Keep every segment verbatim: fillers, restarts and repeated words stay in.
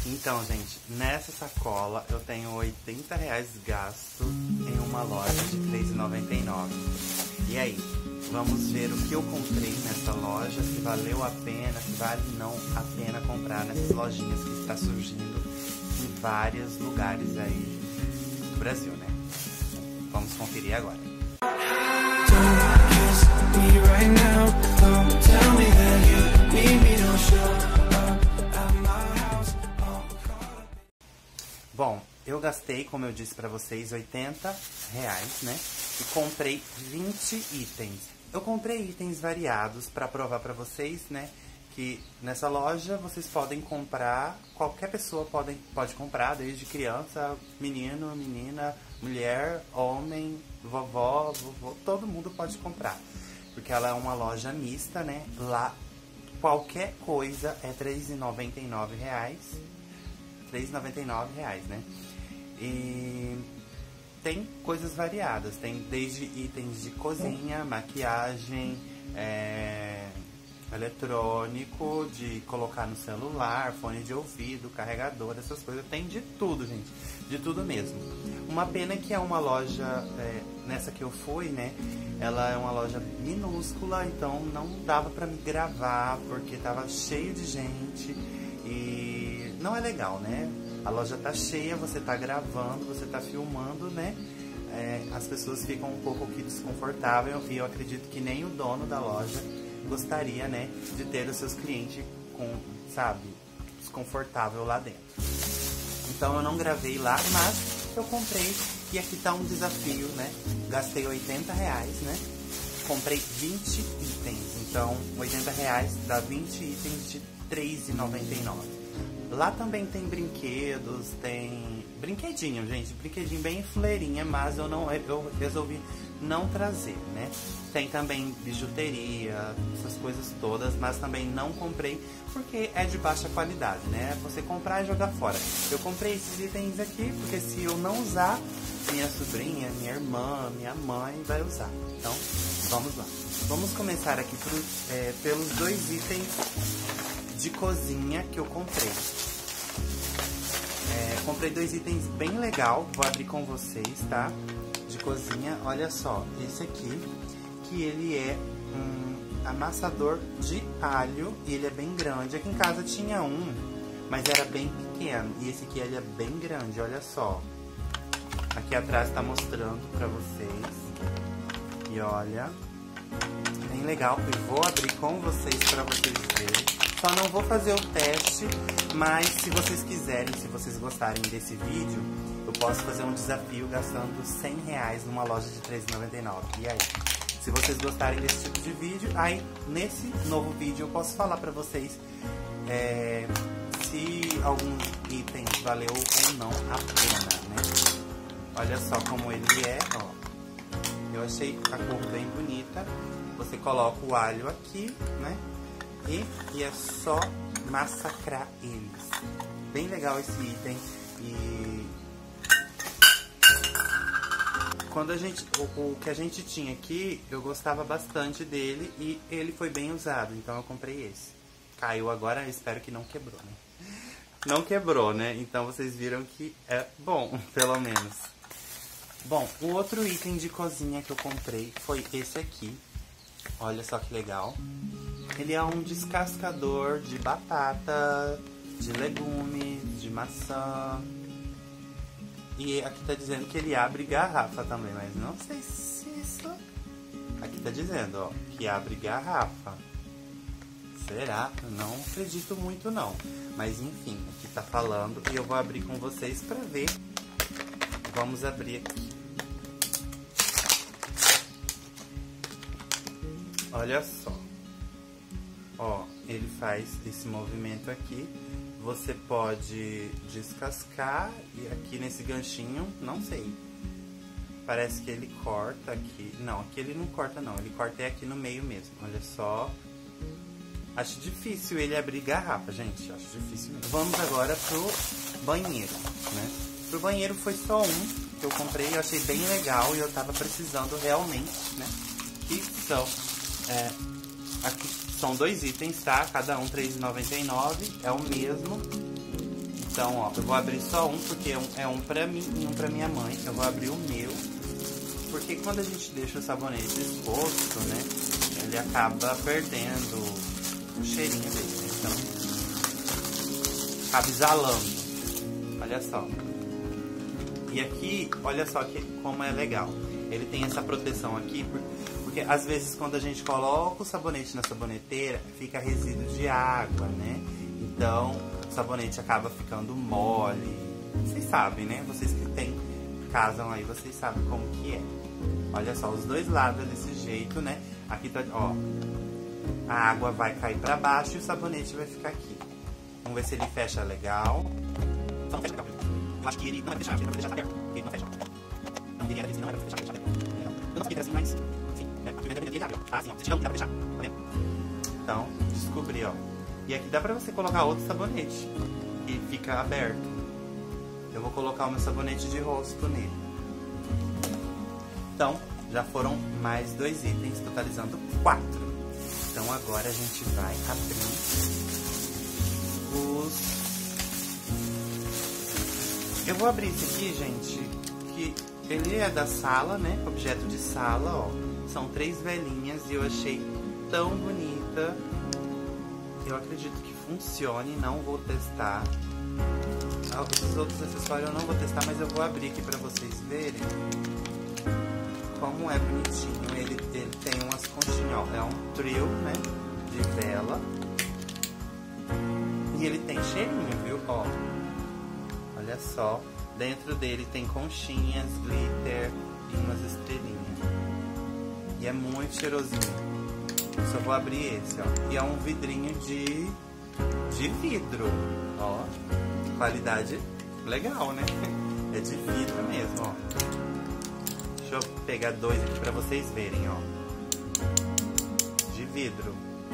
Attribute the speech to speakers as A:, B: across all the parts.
A: Então, gente, nessa sacola eu tenho oitenta reais gasto em uma loja de três reais e noventa e nove centavos. E aí, vamos ver o que eu comprei nessa loja, se valeu a pena, se vale não a pena comprar nessas lojinhas que está surgindo em vários lugares aí do Brasil, né? Vamos conferir agora. Bom, eu gastei, como eu disse pra vocês, oitenta reais, né? E comprei vinte itens. Eu comprei itens variados pra provar pra vocês, né? Que nessa loja vocês podem comprar, qualquer pessoa pode, pode comprar, desde criança, menino, menina, mulher, homem, vovó, vovô, todo mundo pode comprar. Porque ela é uma loja mista, né? Lá qualquer coisa é três reais e noventa e nove centavos. três reais e noventa e nove centavos, né? E tem coisas variadas, tem desde itens de cozinha, maquiagem, é, eletrônico, de colocar no celular, fone de ouvido, carregador, essas coisas, tem de tudo, gente, de tudo mesmo. Uma pena que é uma loja, é, nessa que eu fui, né, ela é uma loja minúscula, então não dava pra me gravar, porque tava cheio de gente e não é legal, né? A loja tá cheia, você tá gravando, você tá filmando, né? É, as pessoas ficam um pouco aqui desconfortáveis e eu acredito que nem o dono da loja gostaria, né, de ter os seus clientes com, sabe, desconfortável lá dentro. Então eu não gravei lá, mas eu comprei e aqui tá um desafio, né? Gastei oitenta reais, né? Comprei vinte itens, então oitenta reais dá vinte itens de três reais e noventa e nove centavos. Lá também tem brinquedos, tem brinquedinho, gente, brinquedinho bem fuleirinha, mas eu não, eu resolvi não trazer, né? Tem também bijuteria, essas coisas todas, mas também não comprei porque é de baixa qualidade, né? Você comprar e jogar fora. Eu comprei esses itens aqui porque se eu não usar, minha sobrinha, minha irmã, minha mãe vai usar. Então, vamos lá. Vamos começar aqui por, é, pelos dois itens de cozinha que eu comprei. É, comprei dois itens bem legal, vou abrir com vocês, tá? De cozinha, olha só, esse aqui, que ele é um amassador de alho e ele é bem grande. Aqui em casa tinha um, mas era bem pequeno, e esse aqui ele é bem grande, olha só. Aqui atrás tá mostrando pra vocês, e olha, bem legal, e vou abrir com vocês pra vocês verem. Só não vou fazer o teste, mas se vocês quiserem, se vocês gostarem desse vídeo, eu posso fazer um desafio gastando cem reais numa loja de três reais e noventa e nove centavos. E aí? Se vocês gostarem desse tipo de vídeo, aí nesse novo vídeo eu posso falar pra vocês é, se algum item valeu ou não a pena, né? Olha só como ele é, ó. Eu achei a cor bem bonita. Você coloca o alho aqui, né? E, e é só massacrar eles. Bem legal esse item. E quando a gente, o, o que a gente tinha aqui, eu gostava bastante dele e ele foi bem usado, então eu comprei esse. Caiu agora, espero que não quebrou, né? Não quebrou, né? Então vocês viram que é bom, pelo menos. Bom, o outro item de cozinha que eu comprei foi esse aqui. Olha só que legal. Ele é um descascador de batata, de legumes, de maçã. E aqui tá dizendo que ele abre garrafa também, mas não sei se isso... Aqui tá dizendo, ó, que abre garrafa. Será? Eu não acredito muito não. Mas enfim, aqui tá falando e eu vou abrir com vocês pra ver. Vamos abrir aqui. Olha só. Ó, ele faz esse movimento aqui. Você pode descascar e aqui nesse ganchinho, não sei. Parece que ele corta aqui. Não, aqui ele não corta não, ele corta é aqui no meio mesmo. Olha só. Acho difícil ele abrir garrafa, gente. Acho difícil mesmo. Vamos agora pro banheiro, né? Pro banheiro foi só um que eu comprei, eu achei bem legal e eu tava precisando realmente, né? Que são... É, aqui são dois itens, tá? Cada um três reais e noventa e nove centavos, é o mesmo. Então, ó, eu vou abrir só um, porque é um, é um pra mim e um pra minha mãe. Eu vou abrir o meu, porque quando a gente deixa o sabonete exposto, né, ele acaba perdendo o cheirinho dele, né? Então, acaba exalando. Olha só. E aqui, olha só que, como é legal. Ele tem essa proteção aqui, porque às vezes quando a gente coloca o sabonete na saboneteira, fica resíduo de água, né? Então, o sabonete acaba ficando mole. Vocês sabem, né? Vocês que tem, casam aí, vocês sabem como que é. Olha só, os dois lados desse jeito, né? Aqui tá, ó. A água vai cair pra baixo e o sabonete vai ficar aqui. Vamos ver se ele fecha legal. Não fecha legal. Eu acho que ele não vai fechar, ele não vai deixar aberto. Ele não fecha. Não, ele era desse, não era pra fechar, fechar aberto. Eu não sei que era assim, mas... Enfim, é, a primeira vez ele abriu. Tá assim, ó. Você tira um, dá pra fechar. Tá vendo? Então, descobri, ó. E aqui dá pra você colocar outro sabonete. E fica aberto. Eu vou colocar o meu sabonete de rosto nele. Então, já foram mais dois itens, totalizando quatro. Então agora a gente vai abrir os... Eu vou abrir esse aqui, gente, que ele é da sala, né? Objeto de sala, ó. São três velhinhas e eu achei tão bonita. Eu acredito que funcione, não vou testar. Os outros acessórios eu não vou testar, mas eu vou abrir aqui pra vocês verem como é bonitinho. Ele, ele tem umas conchinhas, ó. É um trio, né? De vela. E ele tem cheirinho, viu? Ó. Olha só. Dentro dele tem conchinhas, glitter e umas estrelinhas. E é muito cheirosinho. Só vou abrir esse, ó. E é um vidrinho de, de vidro. Ó. Qualidade legal, né? É de vidro mesmo, ó. Deixa eu pegar dois aqui pra vocês verem, ó. De vidro.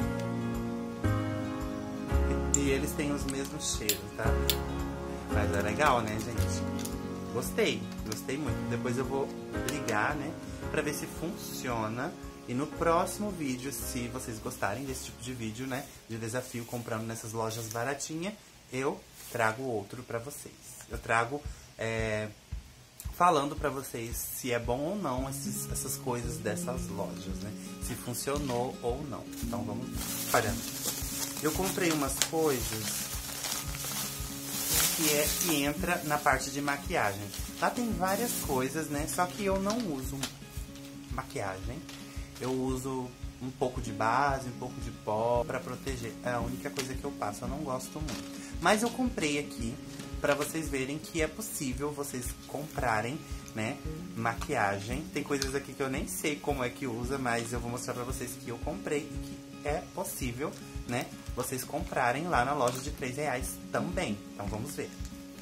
A: E, e eles têm os mesmos cheiros, tá? Mas é legal, né, gente? Gostei, gostei muito. Depois eu vou ligar, né? Pra ver se funciona. E no próximo vídeo, se vocês gostarem desse tipo de vídeo, né? De desafio comprando nessas lojas baratinhas, eu trago outro pra vocês. Eu trago... É... falando pra vocês se é bom ou não esses, essas coisas dessas lojas, né? Se funcionou ou não. Então vamos parando. Eu comprei umas coisas que, é, que entra na parte de maquiagem. Lá tem várias coisas, né? Só que eu não uso maquiagem. Eu uso um pouco de base, um pouco de pó pra proteger. É a única coisa que eu passo. Eu não gosto muito. Mas eu comprei aqui pra vocês verem que é possível vocês comprarem, né, maquiagem. Tem coisas aqui que eu nem sei como é que usa, mas eu vou mostrar pra vocês que eu comprei e que é possível, né, vocês comprarem lá na loja de três reais também. Então vamos ver.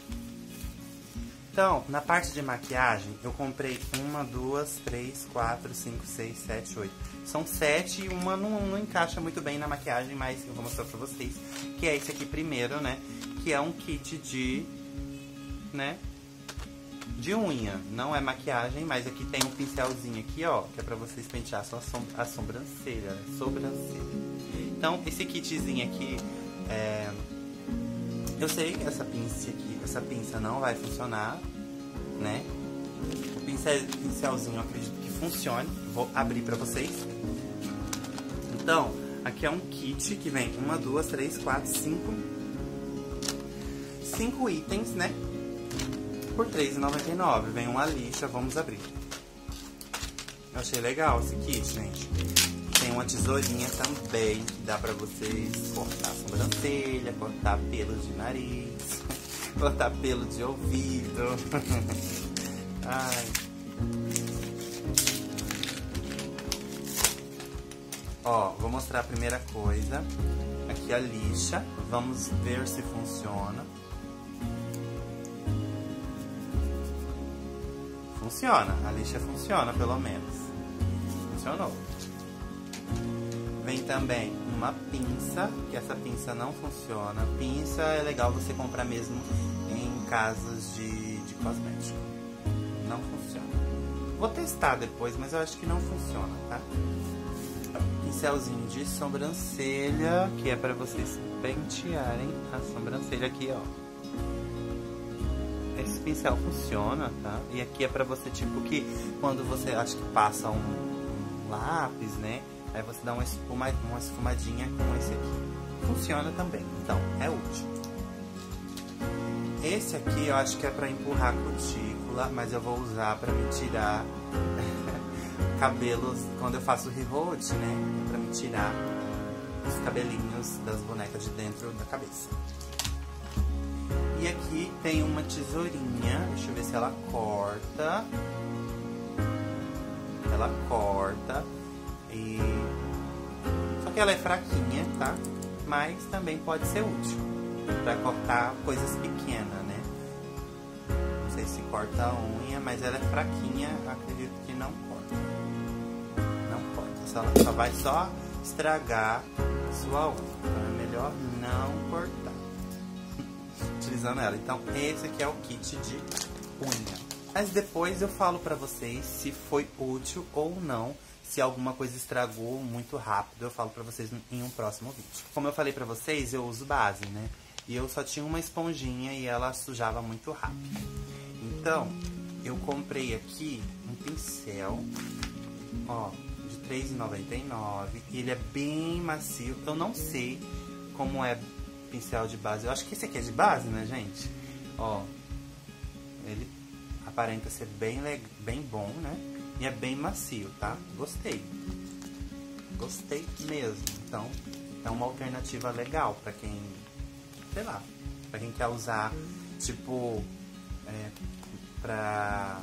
A: Então, na parte de maquiagem, eu comprei uma, duas, três, quatro, cinco, seis, sete, oito. São sete e uma não, não encaixa muito bem na maquiagem, mas eu vou mostrar pra vocês. Que é esse aqui primeiro, né? Que é um kit de, né? De unha. Não é maquiagem, mas aqui tem um pincelzinho aqui, ó. Que é pra vocês pentear só a, som a sobrancelha, né? Sobrancelha. Então, esse kitzinho aqui, é... eu sei que essa pinça aqui, essa pinça não vai funcionar, né? O pincel, pincelzinho eu acredito que funcione. Vou abrir pra vocês. Então, aqui é um kit que vem uma, duas, três, quatro, cinco... cinco itens, né? Por três reais e noventa e nove centavos. Vem uma lixa, vamos abrir. Eu achei legal esse kit, gente. Tem uma tesourinha também, que dá pra vocês cortar a sobrancelha, cortar pelos de nariz, cortar pelo de ouvido. Ai. Ó, vou mostrar a primeira coisa. Aqui a lixa. Vamos ver se funciona. Funciona. A lixa funciona, pelo menos. Funcionou. Vem também uma pinça, que essa pinça não funciona. Pinça é legal você comprar mesmo em casas de, de cosmético. Não funciona. Vou testar depois, mas eu acho que não funciona, tá? Pincelzinho de sobrancelha, que é pra vocês pentearem a sobrancelha aqui, ó. esse pincel funciona, tá? E aqui é pra você, tipo, que quando você, acho que passa um, um lápis, né? Aí você dá uma, espuma, uma esfumadinha com esse aqui. Funciona também, então, é útil. Esse aqui eu acho que é pra empurrar a cutícula, mas eu vou usar pra me tirar cabelos, quando eu faço rehold, né? Pra me tirar os cabelinhos das bonecas de dentro da cabeça. E aqui tem uma tesourinha, deixa eu ver se ela corta. Ela corta. E... Só que ela é fraquinha, tá? Mas também pode ser útil pra cortar coisas pequenas, né? Não sei se corta a unha, mas ela é fraquinha, acredito que não corta. Não corta, só, ela só vai só estragar sua unha. Então é melhor não cortar utilizando ela. Então esse aqui é o kit de unha. Mas depois eu falo pra vocês se foi útil ou não. Se alguma coisa estragou muito rápido, eu falo pra vocês em um próximo vídeo. Como eu falei pra vocês, eu uso base, né? E eu só tinha uma esponjinha e ela sujava muito rápido. Então, eu comprei aqui um pincel, ó, de três reais e noventa e nove centavos. Ele é bem macio. Eu não sei como é pincel de base. Eu acho que esse aqui é de base, né, gente? Ó, ele aparenta ser bem, bem bom, né? E é bem macio, tá? Gostei. Gostei mesmo. Então, é uma alternativa legal pra quem, sei lá, pra quem quer usar, tipo, é, pra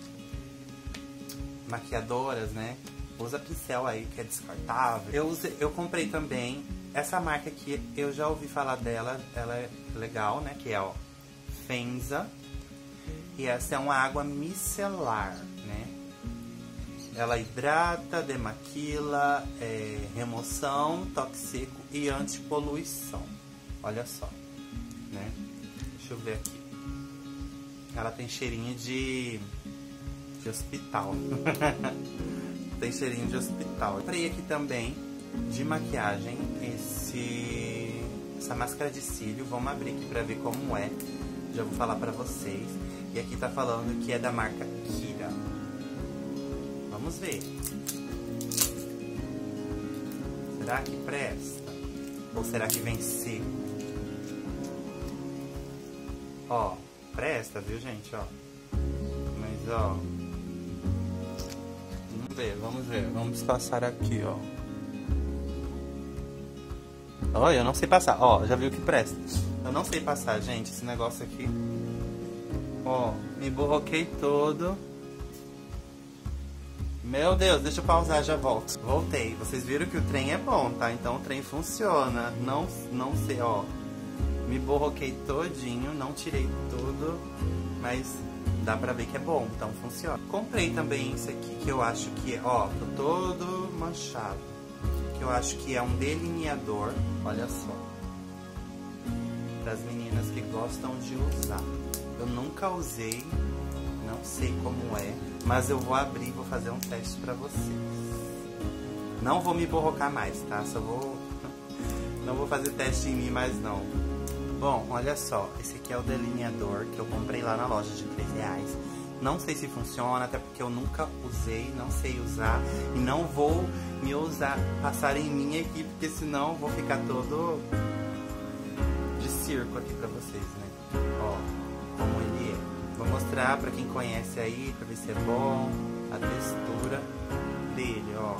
A: maquiadoras, né? Usa pincel aí que é descartável. Eu, usei, eu comprei também essa marca aqui, eu já ouvi falar dela, ela é legal, né? Que é, ó, Fenza. E essa é uma água micelar, né? Ela hidrata, demaquila, é, remoção, toque seco e antipoluição. Olha só, né? Deixa eu ver aqui. Ela tem cheirinho de, de hospital. Tem cheirinho de hospital. Comprei aqui também, de maquiagem, esse, essa máscara de cílio. Vamos abrir aqui pra ver como é. Já vou falar pra vocês. E aqui tá falando que é da marca Kira. Vamos ver. Será que presta? Ou será que vem seco? Ó, presta, viu, gente? Ó. Mas, ó. Vamos ver, vamos ver. Vamos passar aqui, ó. Ó, eu não sei passar. Ó, já viu que presta. Eu não sei passar, gente, esse negócio aqui. Ó, me borroquei todo. Meu Deus, deixa eu pausar, já volto. Voltei. Vocês viram que o trem é bom, tá? Então o trem funciona. Não, não sei, ó. Me borroquei todinho, não tirei tudo, mas dá pra ver que é bom, então funciona. Comprei também isso aqui, que eu acho que é, ó, tô todo manchado. Que eu acho que é um delineador, olha só. Das meninas que gostam de usar. Eu nunca usei, não sei como é, mas eu vou abrir e vou fazer um teste pra vocês. Não vou me borrocar mais, tá? Só vou... Não vou fazer teste em mim mais não. Bom, olha só, esse aqui é o delineador que eu comprei lá na loja de três reais. Não sei se funciona, até porque eu nunca usei, não sei usar. E não vou me usar, passar em mim aqui, porque senão eu vou ficar todo de circo aqui pra vocês, né? Ó, como ele é. Vou mostrar pra quem conhece aí, pra ver se é bom, a textura dele, ó.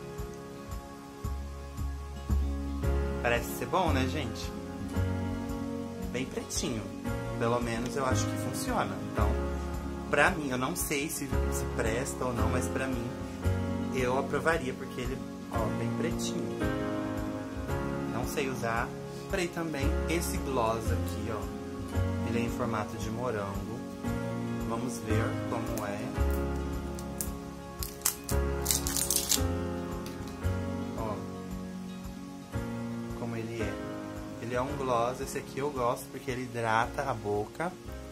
A: Parece ser bom, né, gente? Bem pretinho. Pelo menos eu acho que funciona. Então, pra mim, eu não sei se, se presta ou não, mas pra mim, eu aprovaria, porque ele, ó, bem pretinho. Não sei usar. Comprei também esse gloss aqui, ó. Ele é em formato de morango. Vamos ver como é. Ó. Como ele é. Ele é um gloss, esse aqui eu gosto porque ele hidrata a boca.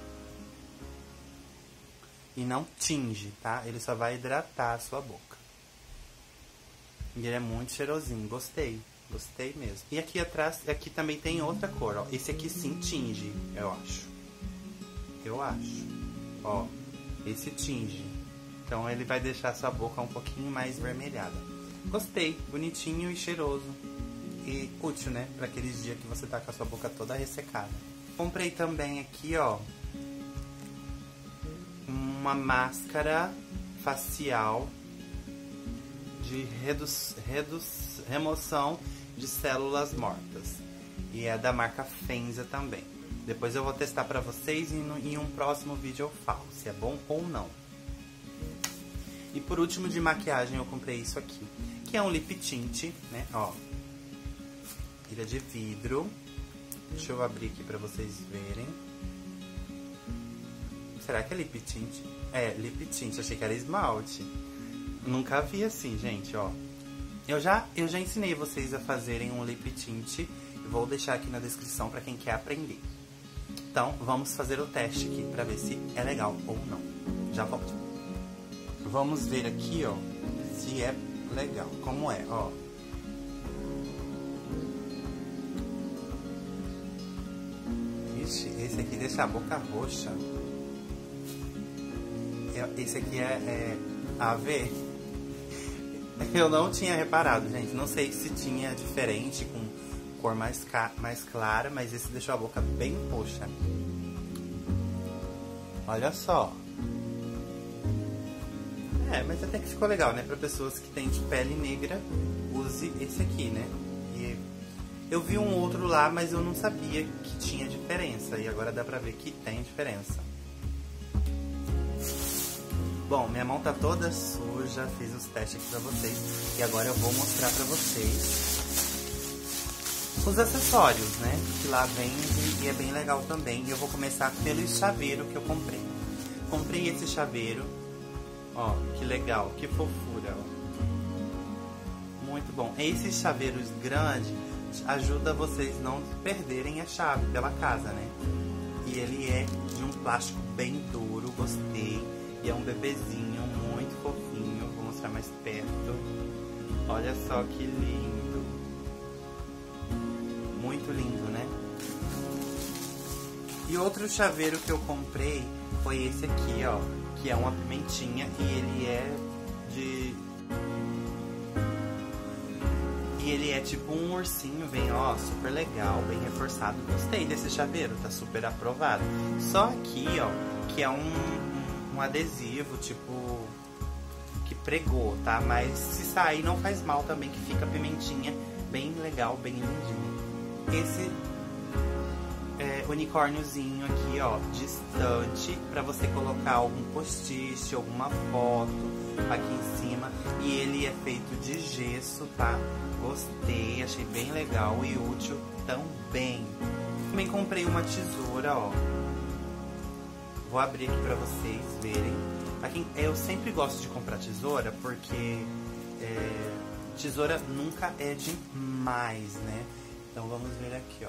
A: E não tinge, tá? Ele só vai hidratar a sua boca. E ele é muito cheirosinho, gostei. Gostei mesmo. E aqui atrás, aqui também tem outra cor, ó. Esse aqui sim tinge, eu acho. Eu eu acho. Ó, esse tinge. Então ele vai deixar a sua boca um pouquinho mais vermelhada. Gostei, bonitinho e cheiroso. E útil, né? Pra aqueles dias que você tá com a sua boca toda ressecada. Comprei também aqui, ó, uma máscara facial de redu redu remoção de células mortas. E é da marca Fenza também. Depois eu vou testar pra vocês e no, em um próximo vídeo eu falo se é bom ou não. E por último, de maquiagem, eu comprei isso aqui, que é um lip tint, né? Ó, ele é de vidro. Deixa eu abrir aqui pra vocês verem. Será que é lip tint? É, lip tint. Achei que era esmalte. Nunca vi assim, gente, ó. Eu já, eu já ensinei vocês a fazerem um lip tint. Vou deixar aqui na descrição pra quem quer aprender. Então, vamos fazer o teste aqui pra ver se é legal ou não. Já volto. Vamos ver aqui, ó, se é legal. Como é, ó. Ixi, esse aqui deixa a boca roxa. Esse aqui é, é A V. Eu não tinha reparado, gente. Não sei se tinha diferente, com cor mais, mais clara, mas esse deixou a boca bem roxa. Olha só. É, mas até que ficou legal, né? Pra pessoas que têm de pele negra, use esse aqui, né? E eu vi um outro lá, mas eu não sabia que tinha diferença. E agora dá pra ver que tem diferença. Bom, minha mão tá toda suja, fiz os testes aqui pra vocês. E agora eu vou mostrar pra vocês os acessórios, né? Que lá vende e é bem legal também. E eu vou começar pelo chaveiro que eu comprei. Comprei esse chaveiro. Ó, que legal, que fofura, ó. Muito bom. Esses chaveiros grandes ajudam vocês não perderem a chave pela casa, né? E ele é de um plástico bem duro, gostei. E é um bebezinho muito fofinho. Vou mostrar mais perto. Olha só que lindo. Muito lindo, né? E outro chaveiro que eu comprei foi esse aqui, ó. Que é uma pimentinha e ele é de... E ele é tipo um ursinho, bem, ó, super legal, bem reforçado. Gostei desse chaveiro, tá super aprovado. Só aqui, ó, que é um, um adesivo, tipo, que pregou, tá? Mas se sair não faz mal também, que fica pimentinha bem legal, bem lindinho. Esse... É, unicórniozinho aqui, ó, distante, pra você colocar algum post-it, alguma foto aqui em cima. E ele é feito de gesso, tá? Gostei, achei bem legal e útil também. Também comprei uma tesoura, ó. Vou abrir aqui pra vocês verem. Aqui, eu sempre gosto de comprar tesoura porque é, tesoura nunca é demais, né? Então vamos ver aqui, ó.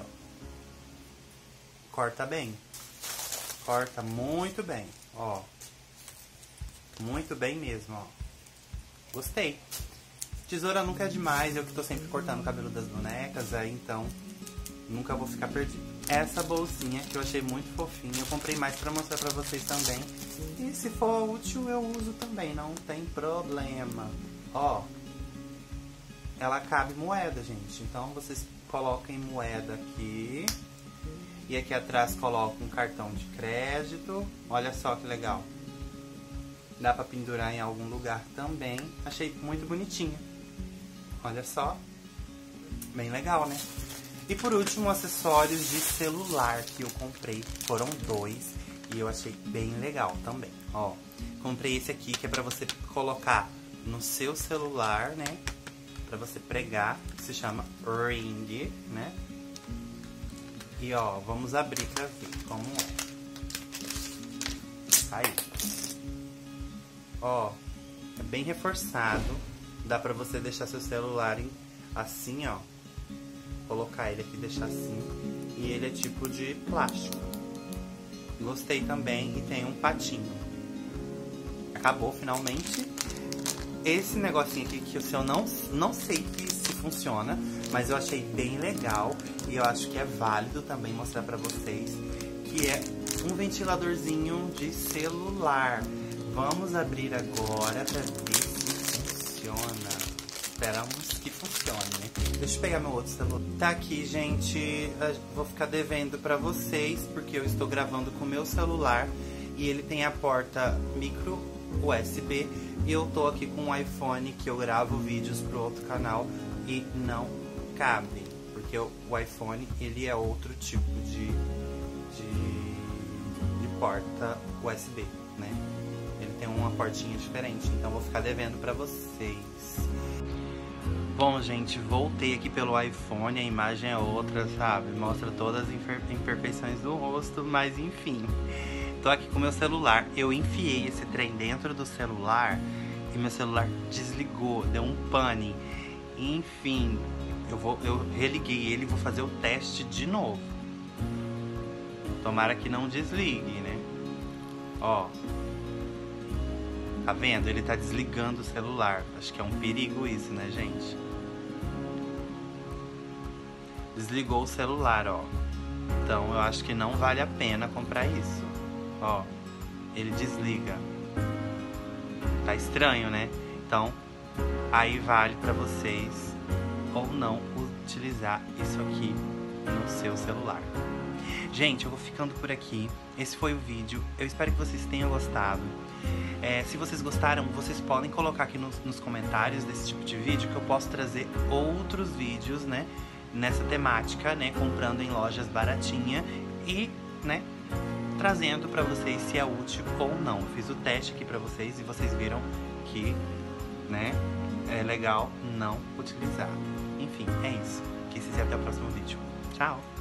A: Corta bem. Corta muito bem, ó. Muito bem mesmo, ó. Gostei. Tesoura nunca é demais, eu que tô sempre cortando o cabelo das bonecas, aí então nunca vou ficar perdido. Essa bolsinha que eu achei muito fofinha, eu comprei mais pra mostrar pra vocês também. E se for útil eu uso também, não tem problema. Ó, ela cabe moeda, gente, então vocês coloquem moeda aqui. E aqui atrás coloco um cartão de crédito. Olha só que legal. Dá pra pendurar em algum lugar também. Achei muito bonitinha. Olha só. Bem legal, né? E por último, acessórios de celular que eu comprei. Foram dois. E eu achei bem legal também. Ó, comprei esse aqui que é pra você colocar no seu celular, né? Pra você pregar. Que se chama Ring, né? E ó, vamos abrir pra ver como é. Aí. Ó, é bem reforçado. Dá pra você deixar seu celular em, assim, ó. Colocar ele aqui e deixar assim. E ele é tipo de plástico. Gostei também e tem um patinho. Acabou finalmente. Esse negocinho aqui que eu não, não sei que se funciona, mas eu achei bem legal e eu acho que é válido também mostrar pra vocês, que é um ventiladorzinho de celular. Vamos abrir agora pra ver se funciona. Esperamos que funcione, né? Deixa eu pegar meu outro celular. Tá aqui, gente. Eu vou ficar devendo pra vocês, porque eu estou gravando com o meu celular. E ele tem a porta micro U S B. E eu tô aqui com um iPhone que eu gravo vídeos pro outro canal e não cabe. Porque o, o iPhone, ele é outro tipo de, de, de porta U S B, né? Ele tem uma portinha diferente, então vou ficar devendo pra vocês. Bom, gente, voltei aqui pelo iPhone, a imagem é outra, sabe? Mostra todas as imperfeições do rosto, mas enfim. Tô aqui com meu celular. Eu enfiei esse trem dentro do celular e meu celular desligou, deu um pane. Enfim, eu, vou, eu religuei ele e vou fazer o teste de novo. Tomara que não desligue, né? Ó. Tá vendo? Ele tá desligando o celular. Acho que é um perigo isso, né, gente? Desligou o celular, ó. Então eu acho que não vale a pena comprar isso. Ó, ele desliga. Tá estranho, né? Então, aí vale pra vocês ou não utilizar isso aqui no seu celular. Gente, eu vou ficando por aqui. Esse foi o vídeo. Eu espero que vocês tenham gostado. É, se vocês gostaram, vocês podem colocar aqui nos, nos comentários desse tipo de vídeo que eu posso trazer outros vídeos, né? Nessa temática, né? Comprando em lojas baratinha e, né? Trazendo pra vocês se é útil ou não. Eu fiz o teste aqui pra vocês e vocês viram que, né? É legal não utilizar. Enfim, é isso. Que se até o próximo vídeo. Tchau!